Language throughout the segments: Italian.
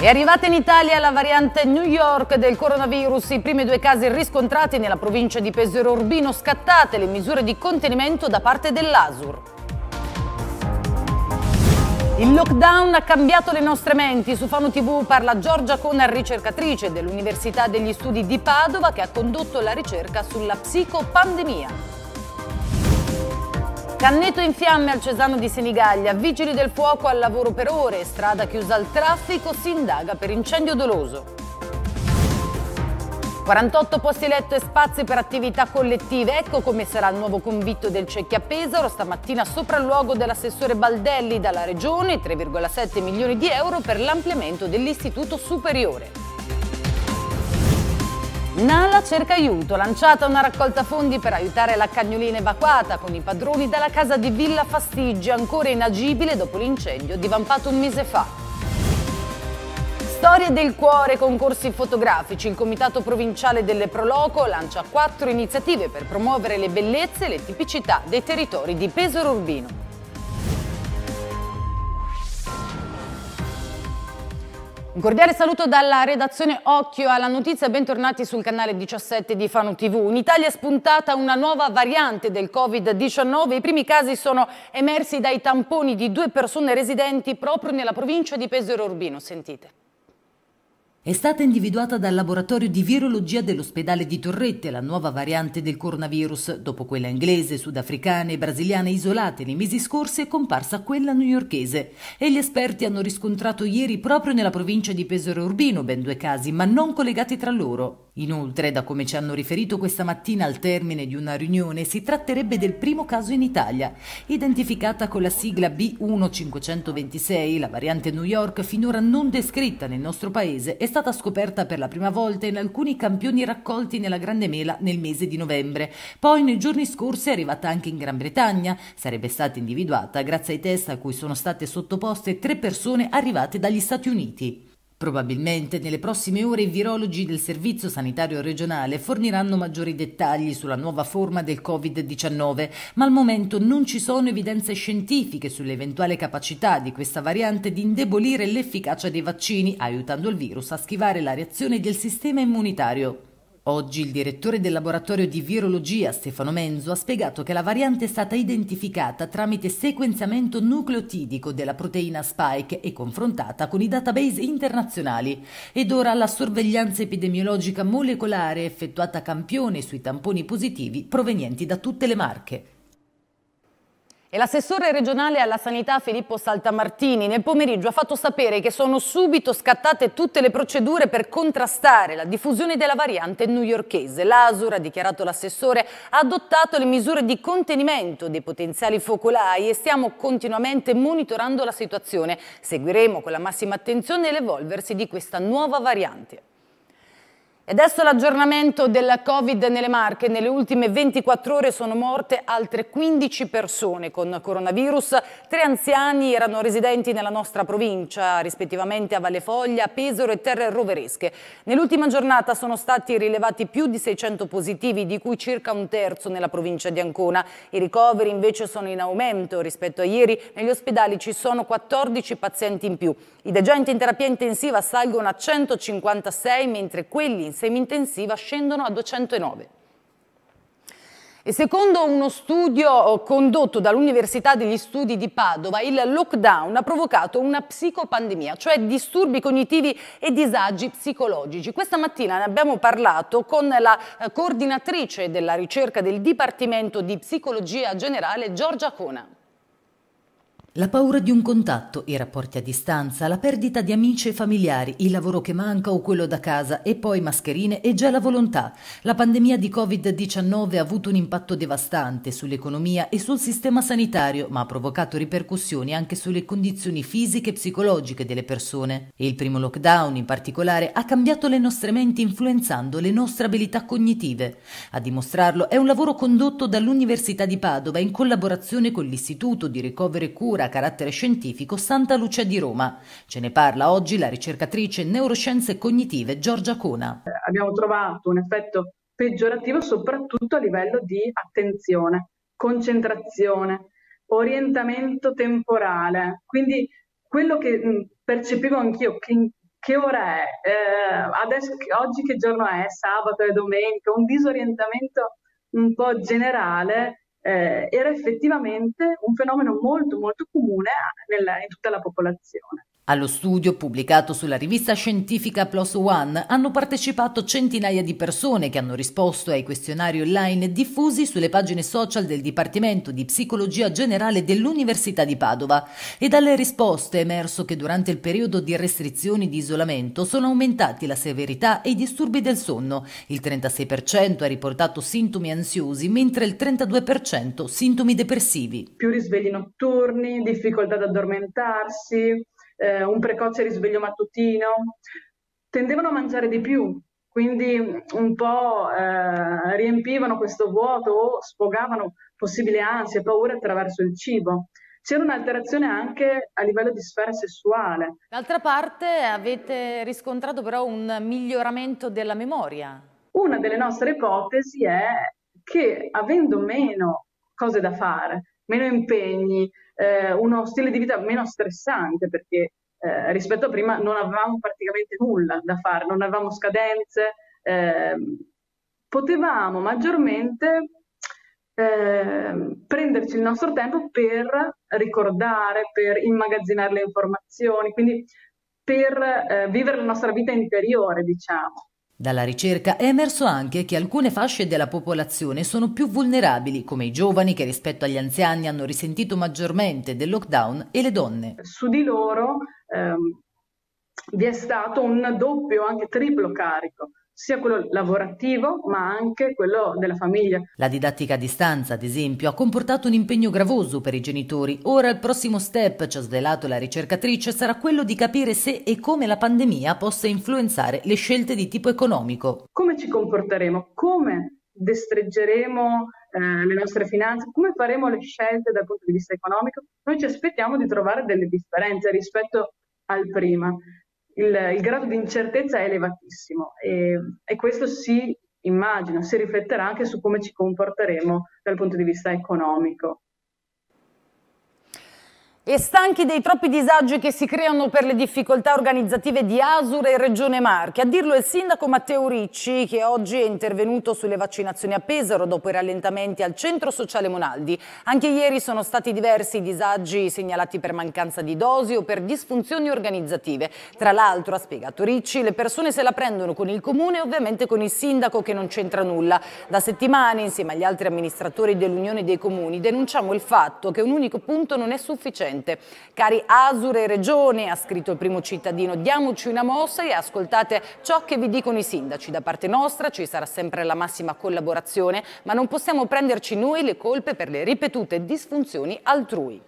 È arrivata in Italia la variante New York del coronavirus, i primi 2 casi riscontrati nella provincia di Pesaro Urbino, scattate le misure di contenimento da parte dell'ASUR. Il lockdown ha cambiato le nostre menti. Su Fano TV parla Giorgia Cona, ricercatrice dell'Università degli Studi di Padova, che ha condotto la ricerca sulla psicopandemia. Canneto in fiamme al Cesano di Senigallia, vigili del fuoco al lavoro per ore, strada chiusa al traffico, si indaga per incendio doloso. 48 posti letto e spazi per attività collettive, ecco come sarà il nuovo convitto del Cecchia Pesaro, stamattina sopralluogo dell'assessore Baldelli dalla Regione, 3,7 milioni di euro per l'ampliamento dell'istituto superiore. Nala cerca aiuto, lanciata una raccolta fondi per aiutare la cagnolina evacuata con i padroni dalla casa di Villa Fastiggi, ancora inagibile dopo l'incendio divampato un mese fa. Storie del cuore, concorsi fotografici. Il Comitato Provinciale delle Proloco lancia 4 iniziative per promuovere le bellezze e le tipicità dei territori di Pesaro Urbino. Un cordiale saluto dalla redazione Occhio alla notizia, bentornati sul canale 17 di Fano TV. In Italia è spuntata una nuova variante del Covid-19, i primi casi sono emersi dai tamponi di 2 persone residenti proprio nella provincia di Pesaro Urbino, sentite. È stata individuata dal laboratorio di virologia dell'ospedale di Torrette la nuova variante del coronavirus. Dopo quella inglese, sudafricana e brasiliana isolate nei mesi scorsi è comparsa quella newyorkese e gli esperti hanno riscontrato ieri proprio nella provincia di Pesaro Urbino ben 2 casi, ma non collegati tra loro. Inoltre, da come ci hanno riferito questa mattina al termine di una riunione, si tratterebbe del primo caso in Italia. Identificata con la sigla B1526, la variante New York, finora non descritta nel nostro paese, è stata scoperta per la prima volta in alcuni campioni raccolti nella Grande Mela nel mese di novembre. Poi nei giorni scorsi è arrivata anche in Gran Bretagna. Sarebbe stata individuata grazie ai test a cui sono state sottoposte 3 persone arrivate dagli Stati Uniti. Probabilmente nelle prossime ore i virologi del Servizio Sanitario Regionale forniranno maggiori dettagli sulla nuova forma del Covid-19, ma al momento non ci sono evidenze scientifiche sull'eventuale capacità di questa variante di indebolire l'efficacia dei vaccini, aiutando il virus a schivare la reazione del sistema immunitario. Oggi il direttore del laboratorio di virologia, Stefano Menzo, ha spiegato che la variante è stata identificata tramite sequenziamento nucleotidico della proteina spike e confrontata con i database internazionali. Ed ora la sorveglianza epidemiologica molecolare è effettuata a campione sui tamponi positivi provenienti da tutte le Marche. E l'assessore regionale alla sanità Filippo Saltamartini nel pomeriggio ha fatto sapere che sono subito scattate tutte le procedure per contrastare la diffusione della variante newyorkese. L'ASUR, ha dichiarato l'assessore, ha adottato le misure di contenimento dei potenziali focolai e stiamo continuamente monitorando la situazione. Seguiremo con la massima attenzione l'evolversi di questa nuova variante. E adesso l'aggiornamento del Covid nelle Marche. Nelle ultime 24 ore sono morte altre 15 persone con coronavirus. 3 anziani erano residenti nella nostra provincia, rispettivamente a Valefoglia, Pesaro e Terre Roveresche. Nell'ultima giornata sono stati rilevati più di 600 positivi, di cui circa un terzo nella provincia di Ancona. I ricoveri invece sono in aumento rispetto a ieri. Negli ospedali ci sono 14 pazienti in più. I degenti in terapia intensiva salgono a 156, mentre quelli in semi-intensiva scendono a 209. E secondo uno studio condotto dall'Università degli Studi di Padova, il lockdown ha provocato una psicopandemia, cioè disturbi cognitivi e disagi psicologici. Questa mattina ne abbiamo parlato con la coordinatrice della ricerca del Dipartimento di Psicologia Generale, Giorgia Cona. La paura di un contatto, i rapporti a distanza, la perdita di amici e familiari, il lavoro che manca o quello da casa e poi mascherine e già la volontà. La pandemia di Covid-19 ha avuto un impatto devastante sull'economia e sul sistema sanitario, ma ha provocato ripercussioni anche sulle condizioni fisiche e psicologiche delle persone. E il primo lockdown, in particolare, ha cambiato le nostre menti influenzando le nostre abilità cognitive. A dimostrarlo è un lavoro condotto dall'Università di Padova in collaborazione con l'Istituto di Ricovero e Cura a carattere scientifico Santa Lucia di Roma. Ce ne parla oggi la ricercatrice in neuroscienze cognitive Giorgia Cona. Abbiamo trovato un effetto peggiorativo soprattutto a livello di attenzione, concentrazione, orientamento temporale. Quindi quello che percepivo anch'io, che che ora è? Adesso, oggi che giorno è? Sabato e domenica, un disorientamento un po' generale, era effettivamente un fenomeno molto molto comune in tutta la popolazione. Allo studio, pubblicato sulla rivista scientifica PLOS ONE, hanno partecipato centinaia di persone che hanno risposto ai questionari online diffusi sulle pagine social del Dipartimento di Psicologia Generale dell'Università di Padova. E dalle risposte è emerso che durante il periodo di restrizioni di isolamento sono aumentati la severità e i disturbi del sonno. Il 36% ha riportato sintomi ansiosi, mentre il 32% sintomi depressivi. Più risvegli notturni, difficoltà ad addormentarsi, un precoce risveglio mattutino, tendevano a mangiare di più, quindi un po' riempivano questo vuoto o sfogavano possibili ansie e paure attraverso il cibo. C'era un'alterazione anche a livello di sfera sessuale. D'altra parte avete riscontrato però un miglioramento della memoria. Una delle nostre ipotesi è che avendo meno cose da fare, meno impegni, uno stile di vita meno stressante, perché rispetto a prima non avevamo praticamente nulla da fare, non avevamo scadenze, potevamo maggiormente prenderci il nostro tempo per ricordare, per immagazzinare le informazioni, quindi per vivere la nostra vita interiore, diciamo. Dalla ricerca è emerso anche che alcune fasce della popolazione sono più vulnerabili, come i giovani che rispetto agli anziani hanno risentito maggiormente del lockdown e le donne. Su di loro vi è stato un doppio, anche triplo carico, sia quello lavorativo ma anche quello della famiglia. La didattica a distanza, ad esempio, ha comportato un impegno gravoso per i genitori. Ora il prossimo step, ci ha svelato la ricercatrice, sarà quello di capire se e come la pandemia possa influenzare le scelte di tipo economico. Come ci comporteremo? Come destreggeremo le nostre finanze? Come faremo le scelte dal punto di vista economico? Noi ci aspettiamo di trovare delle differenze rispetto al prima. Il grado di incertezza è elevatissimo e questo immagino, si rifletterà anche su come ci comporteremo dal punto di vista economico. E stanchi dei troppi disagi che si creano per le difficoltà organizzative di Asur e Regione Marche. A dirlo il sindaco Matteo Ricci, che oggi è intervenuto sulle vaccinazioni a Pesaro dopo i rallentamenti al centro sociale Monaldi. Anche ieri sono stati diversi i disagi segnalati per mancanza di dosi o per disfunzioni organizzative. Tra l'altro, ha spiegato Ricci, le persone se la prendono con il comune e ovviamente con il sindaco che non c'entra nulla. Da settimane, insieme agli altri amministratori dell'Unione dei Comuni, denunciamo il fatto che un unico punto non è sufficiente. Cari Asur e Regione, ha scritto il primo cittadino, diamoci una mossa e ascoltate ciò che vi dicono i sindaci. Da parte nostra ci sarà sempre la massima collaborazione, ma non possiamo prenderci noi le colpe per le ripetute disfunzioni altrui.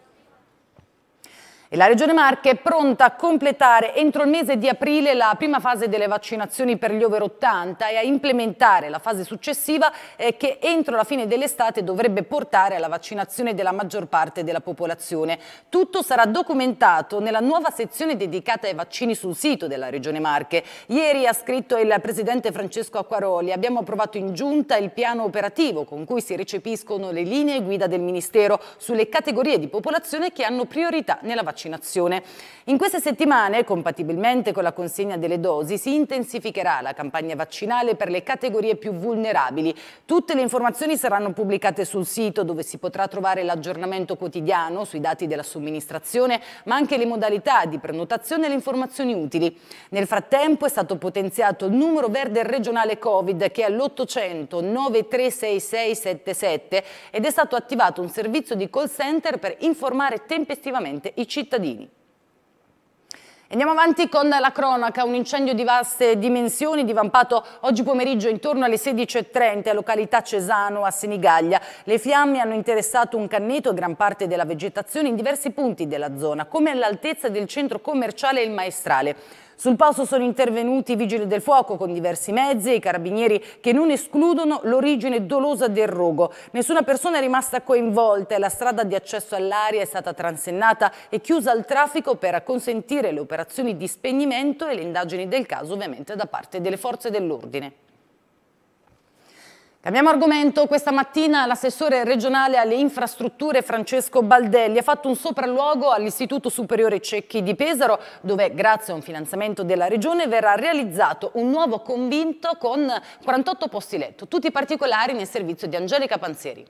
E la Regione Marche è pronta a completare entro il mese di aprile la prima fase delle vaccinazioni per gli over 80 e a implementare la fase successiva che entro la fine dell'estate dovrebbe portare alla vaccinazione della maggior parte della popolazione. Tutto sarà documentato nella nuova sezione dedicata ai vaccini sul sito della Regione Marche. Ieri ha scritto il presidente Francesco Acquaroli, abbiamo approvato in giunta il piano operativo con cui si recepiscono le linee guida del Ministero sulle categorie di popolazione che hanno priorità nella vaccinazione. In queste settimane, compatibilmente con la consegna delle dosi, si intensificherà la campagna vaccinale per le categorie più vulnerabili. Tutte le informazioni saranno pubblicate sul sito, dove si potrà trovare l'aggiornamento quotidiano sui dati della somministrazione, ma anche le modalità di prenotazione e le informazioni utili. Nel frattempo è stato potenziato il numero verde regionale Covid, che è all'800 936677, ed è stato attivato un servizio di call center per informare tempestivamente i cittadini. Andiamo avanti con la cronaca. Un incendio di vaste dimensioni divampato oggi pomeriggio intorno alle 16:30 a località Cesano a Senigallia. Le fiamme hanno interessato un canneto e gran parte della vegetazione in diversi punti della zona, come all'altezza del centro commerciale Il Maestrale. Sul posto sono intervenuti i vigili del fuoco con diversi mezzi e i carabinieri che non escludono l'origine dolosa del rogo. Nessuna persona è rimasta coinvolta e la strada di accesso all'area è stata transennata e chiusa al traffico per consentire le operazioni di spegnimento e le indagini del caso ovviamente da parte delle forze dell'ordine. Cambiamo argomento. Questa mattina l'assessore regionale alle infrastrutture Francesco Baldelli ha fatto un sopralluogo all'Istituto Superiore Cecchi di Pesaro, dove grazie a un finanziamento della regione verrà realizzato un nuovo convento con 48 posti letto. Tutti i particolari nel servizio di Angelica Panzieri.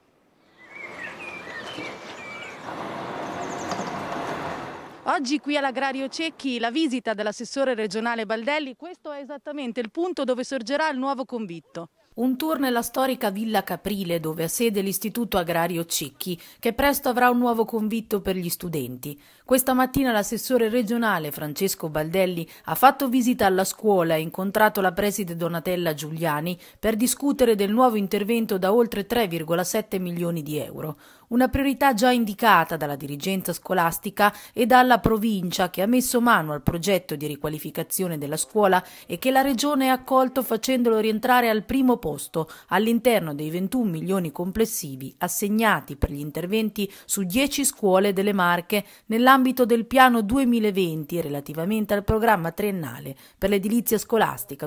Oggi qui all'Agrario Cecchi la visita dell'assessore regionale Baldelli. Questo è esattamente il punto dove sorgerà il nuovo convitto. Un tour nella storica Villa Caprile, dove ha sede l'Istituto Agrario Cecchi, che presto avrà un nuovo convitto per gli studenti. Questa mattina l'assessore regionale Francesco Baldelli ha fatto visita alla scuola e incontrato la preside Donatella Giuliani per discutere del nuovo intervento da oltre 3,7 milioni di euro. Una priorità già indicata dalla dirigenza scolastica e dalla provincia, che ha messo mano al progetto di riqualificazione della scuola e che la regione ha accolto facendolo rientrare al primo posto all'interno dei 21 milioni complessivi assegnati per gli interventi su 10 scuole delle Marche nell'ambito del piano 2020 relativamente al programma triennale per l'edilizia scolastica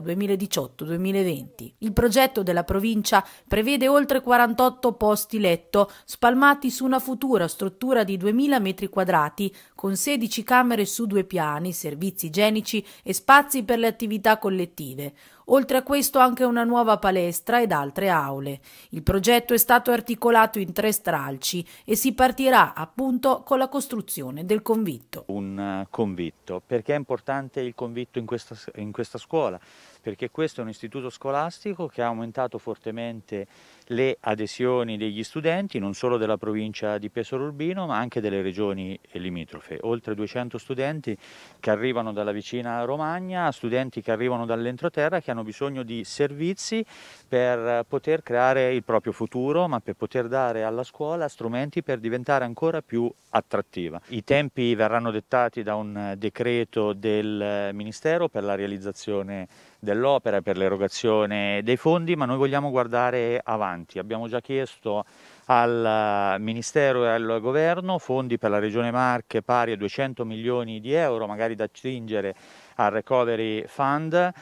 2018-2020. Il progetto della provincia prevede oltre 48 posti letto spalmati su una futura struttura di 2000 metri quadrati con 16 camere su 2 piani, servizi igienici e spazi per le attività collettive. Oltre a questo anche una nuova palestra ed altre aule. Il progetto è stato articolato in 3 stralci e si partirà appunto con la costruzione del convitto. Un convitto, perché è importante il convitto in questa scuola? Perché questo è un istituto scolastico che ha aumentato fortemente le adesioni degli studenti, non solo della provincia di Pesaro Urbino, ma anche delle regioni limitrofe. Oltre 200 studenti che arrivano dalla vicina Romagna, studenti che arrivano dall'entroterra, che hanno bisogno di servizi per poter creare il proprio futuro, ma per poter dare alla scuola strumenti per diventare ancora più attrattiva. I tempi verranno dettati da un decreto del Ministero per la realizzazione dell'opera, per l'erogazione dei fondi, ma noi vogliamo guardare avanti. Abbiamo già chiesto al Ministero e al Governo fondi per la Regione Marche pari a 200 milioni di euro, magari da attingere al Recovery Fund,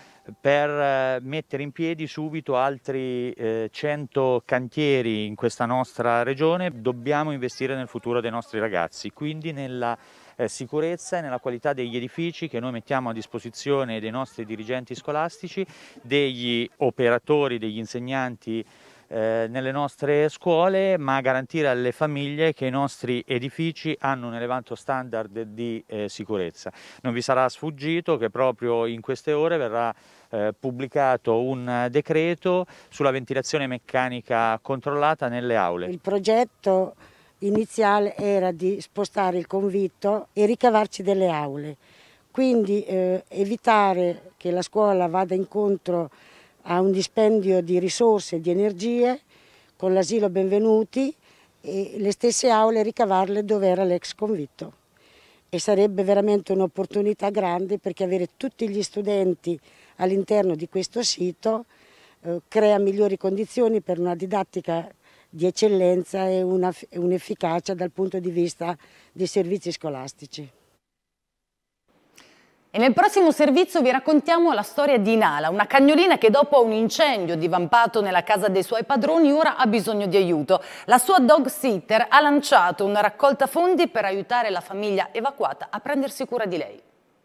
per mettere in piedi subito altri 100 cantieri in questa nostra regione. Dobbiamo investire nel futuro dei nostri ragazzi, quindi nella sicurezza e nella qualità degli edifici che noi mettiamo a disposizione dei nostri dirigenti scolastici, degli operatori, degli insegnanti nelle nostre scuole, ma garantire alle famiglie che i nostri edifici hanno un elevato standard di sicurezza. Non vi sarà sfuggito che proprio in queste ore verrà pubblicato un decreto sulla ventilazione meccanica controllata nelle aule. Il progetto iniziale era di spostare il convitto e ricavarci delle aule, quindi evitare che la scuola vada incontro a un dispendio di risorse e di energie con l'asilo Benvenuti e le stesse aule ricavarle dove era l'ex convitto. E sarebbe veramente un'opportunità grande, perché avere tutti gli studenti all'interno di questo sito crea migliori condizioni per una didattica di eccellenza e un'efficacia dal punto di vista dei servizi scolastici. E nel prossimo servizio vi raccontiamo la storia di Nala, una cagnolina che dopo un incendio divampato nella casa dei suoi padroni ora ha bisogno di aiuto. La sua dog sitter ha lanciato una raccolta fondi per aiutare la famiglia evacuata a prendersi cura di lei.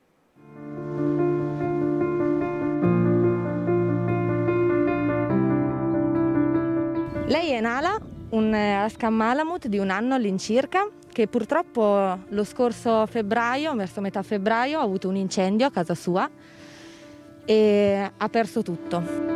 Lei è Nala, un Alaskan Malamute di 1 anno all'incirca, che purtroppo lo scorso febbraio, verso metà febbraio, ha avuto un incendio a casa sua e ha perso tutto.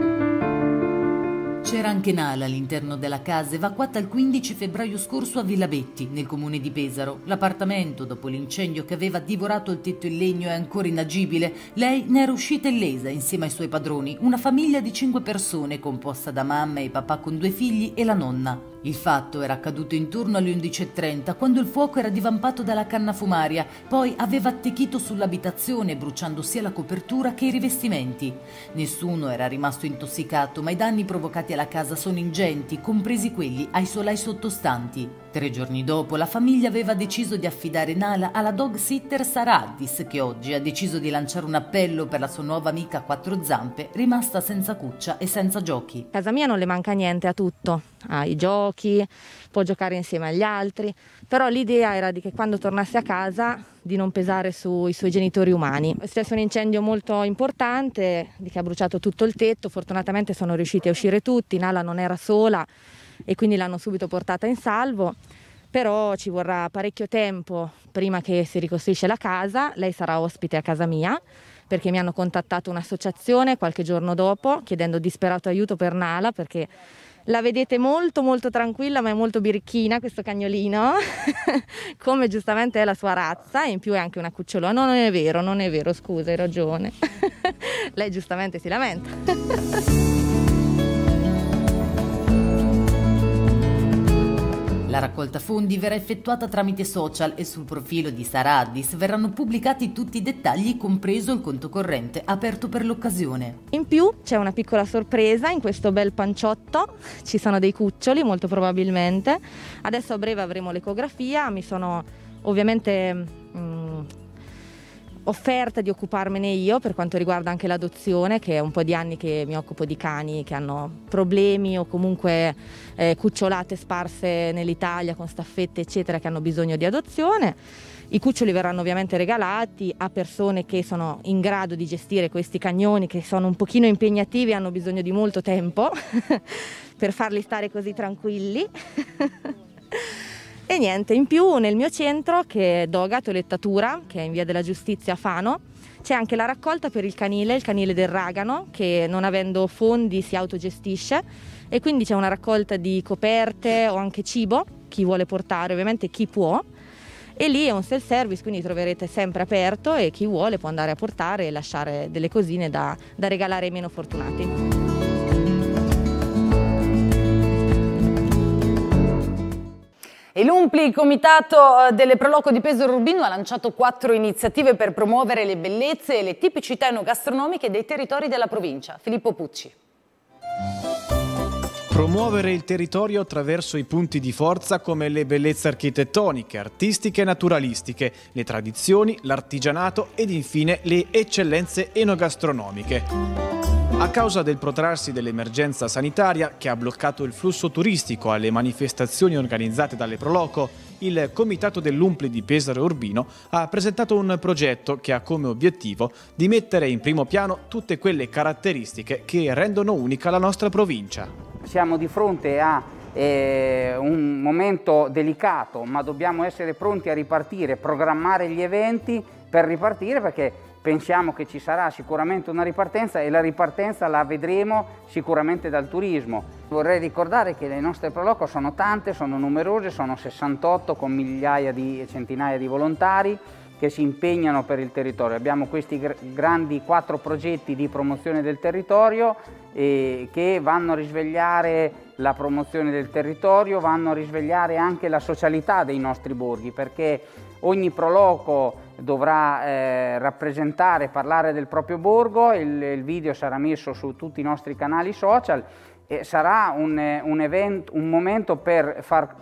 C'era anche Nala all'interno della casa, evacuata il 15 febbraio scorso a Villabetti, nel comune di Pesaro. L'appartamento, dopo l'incendio che aveva divorato il tetto in legno, è ancora inagibile. Lei ne era uscita illesa insieme ai suoi padroni, una famiglia di 5 persone composta da mamma e papà con 2 figli e la nonna. Il fatto era accaduto intorno alle 11:30, quando il fuoco era divampato dalla canna fumaria, poi aveva attecchito sull'abitazione, bruciando sia la copertura che i rivestimenti. Nessuno era rimasto intossicato, ma i danni provocati alla casa sono ingenti, compresi quelli ai solai sottostanti. 3 giorni dopo, la famiglia aveva deciso di affidare Nala alla dog sitter Sara Addis, che oggi ha deciso di lanciare un appello per la sua nuova amica a 4 zampe, rimasta senza cuccia e senza giochi. A casa mia non le manca niente, a tutto, ai giochi, può giocare insieme agli altri, però l'idea era di che quando tornasse a casa di non pesare sui suoi genitori umani. È successo un incendio molto importante che ha bruciato tutto il tetto, fortunatamente sono riusciti a uscire tutti, Nala non era sola e quindi l'hanno subito portata in salvo, però ci vorrà parecchio tempo prima che si ricostruisce la casa. Lei sarà ospite a casa mia perché mi hanno contattato un'associazione qualche giorno dopo chiedendo disperato aiuto per Nala, perché la vedete molto molto tranquilla ma è molto birichina questo cagnolino come giustamente è la sua razza, e in più è anche una cucciolona. No, non è vero, scusa, hai ragione. Lei giustamente si lamenta. La raccolta fondi verrà effettuata tramite social e sul profilo di Sara Addis verranno pubblicati tutti i dettagli, compreso il conto corrente aperto per l'occasione. In più c'è una piccola sorpresa in questo bel panciotto, ci sono dei cuccioli molto probabilmente. Adesso a breve avremo l'ecografia, mi sono ovviamente offerta di occuparmene io per quanto riguarda anche l'adozione, che è un po' di anni che mi occupo di cani che hanno problemi o comunque cucciolate sparse nell'Italia con staffette eccetera che hanno bisogno di adozione. I cuccioli verranno ovviamente regalati a persone che sono in grado di gestire questi cagnoni, che sono un pochino impegnativi e hanno bisogno di molto tempo per farli stare così tranquilli. E niente, in più nel mio centro, che è Doga Toelettatura, che è in via della Giustizia a Fano, c'è anche la raccolta per il canile del Ragano, che non avendo fondi si autogestisce, e quindi c'è una raccolta di coperte o anche cibo, chi vuole portare, ovviamente chi può, e lì è un self-service, quindi troverete sempre aperto e chi vuole può andare a portare e lasciare delle cosine da regalare ai meno fortunati. E l'UMPLI, Comitato delle Proloco di Pesaro Urbino, ha lanciato 4 iniziative per promuovere le bellezze e le tipicità enogastronomiche dei territori della provincia. Filippo Pucci. Promuovere il territorio attraverso i punti di forza come le bellezze architettoniche, artistiche e naturalistiche, le tradizioni, l'artigianato ed infine le eccellenze enogastronomiche. A causa del protrarsi dell'emergenza sanitaria che ha bloccato il flusso turistico alle manifestazioni organizzate dalle Proloco, il Comitato dell'UMPLI di Pesaro Urbino ha presentato un progetto che ha come obiettivo di mettere in primo piano tutte quelle caratteristiche che rendono unica la nostra provincia. Siamo di fronte a un momento delicato, ma dobbiamo essere pronti a ripartire, programmare gli eventi per ripartire, perché pensiamo che ci sarà sicuramente una ripartenza e la ripartenza la vedremo sicuramente dal turismo. Vorrei ricordare che le nostre Proloco sono tante, sono numerose, sono 68 con centinaia di volontari che si impegnano per il territorio. Abbiamo questi grandi 4 progetti di promozione del territorio che vanno a risvegliare la promozione del territorio, vanno a risvegliare anche la socialità dei nostri borghi, perché ogni Proloco dovrà rappresentare, parlare del proprio borgo, il video sarà messo su tutti i nostri canali social e sarà un momento per far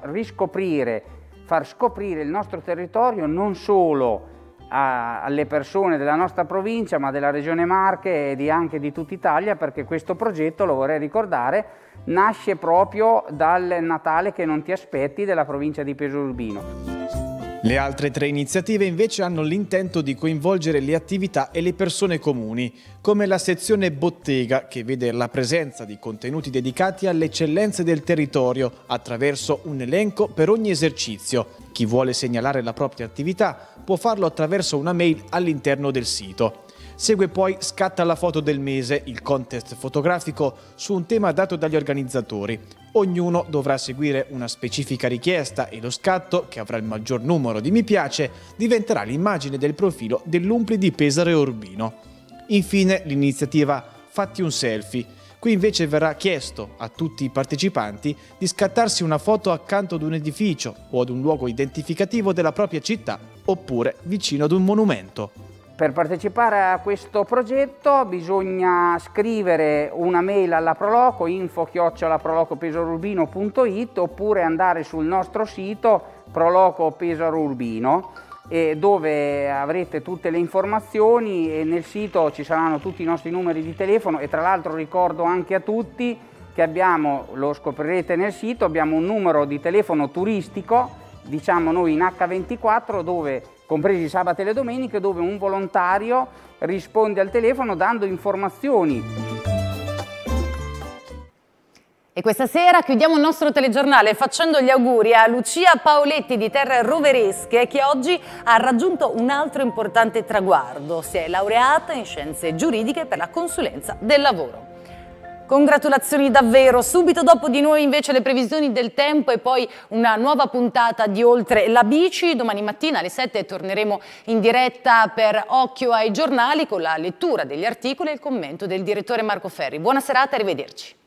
scoprire il nostro territorio non solo alle persone della nostra provincia, ma della Regione Marche e anche di tutta Italia, perché questo progetto, lo vorrei ricordare, nasce proprio dal Natale che non ti aspetti della provincia di Pesaro Urbino. Le altre 3 iniziative invece hanno l'intento di coinvolgere le attività e le persone comuni, come la sezione Bottega, che vede la presenza di contenuti dedicati alle eccellenze del territorio attraverso un elenco per ogni esercizio. Chi vuole segnalare la propria attività può farlo attraverso una mail all'interno del sito. Segue poi Scatta la foto del mese, il contest fotografico su un tema dato dagli organizzatori. Ognuno dovrà seguire una specifica richiesta e lo scatto, che avrà il maggior numero di mi piace, diventerà l'immagine del profilo dell'UMPLI di Pesaro Urbino. Infine l'iniziativa Fatti un selfie. Qui invece verrà chiesto a tutti i partecipanti di scattarsi una foto accanto ad un edificio o ad un luogo identificativo della propria città oppure vicino ad un monumento. Per partecipare a questo progetto bisogna scrivere una mail alla Proloco, info@prolocopesarourbino.it, oppure andare sul nostro sito Proloco Pesaro Urbino, dove avrete tutte le informazioni, e nel sito ci saranno tutti i nostri numeri di telefono. E tra l'altro ricordo anche a tutti che abbiamo, lo scoprirete nel sito, abbiamo un numero di telefono turistico, diciamo noi in H24, dove, compresi sabato e le domeniche, dove un volontario risponde al telefono dando informazioni. E questa sera chiudiamo il nostro telegiornale facendo gli auguri a Lucia Paoletti di Terre Roveresche, che oggi ha raggiunto un altro importante traguardo: si è laureata in scienze giuridiche per la consulenza del lavoro. Congratulazioni davvero. Subito dopo di noi invece le previsioni del tempo e poi una nuova puntata di Oltre la Bici. Domani mattina alle 7 torneremo in diretta per Occhio ai giornali con la lettura degli articoli e il commento del direttore Marco Ferri. Buona serata, arrivederci.